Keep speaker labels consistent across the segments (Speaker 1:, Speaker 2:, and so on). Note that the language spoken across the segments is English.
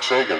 Speaker 1: Sagan.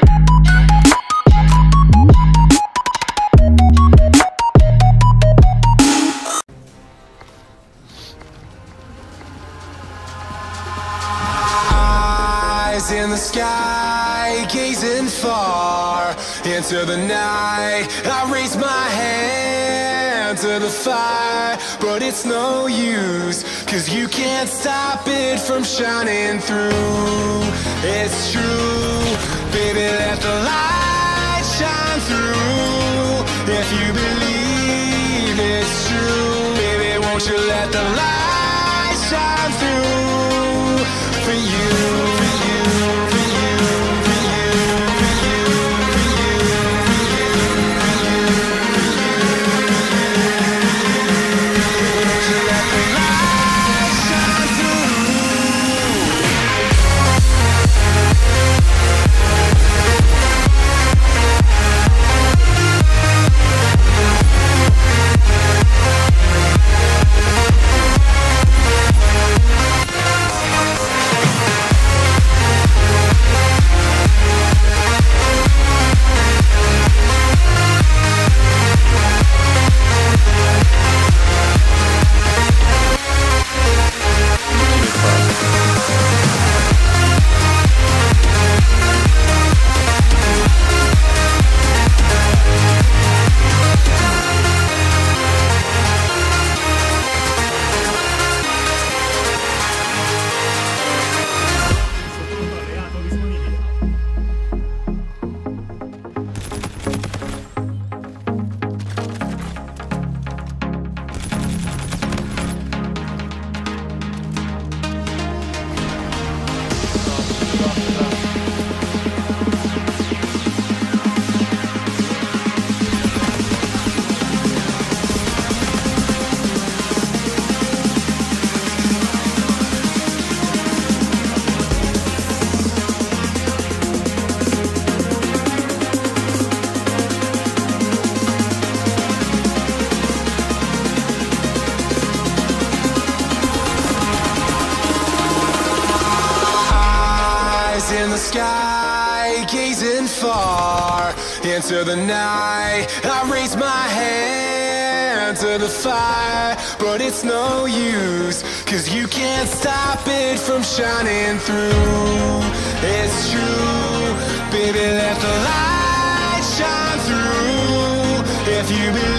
Speaker 2: Eyes in the sky, gazing far into the night. I raise my hand to the fire, but it's no use, 'cause you can't stop it from shining through. It's true, baby, let the light shine through. If you believe it's true, baby, won't you let the light shine through for you, for you, for you, for you, for you, for you, for you, for you, won't you let the light shine through? In the sky, gazing far into the night. I raise my hand to the fire, but it's no use, 'cause you can't stop it from shining through. It's true, baby, let the light shine through. If you believe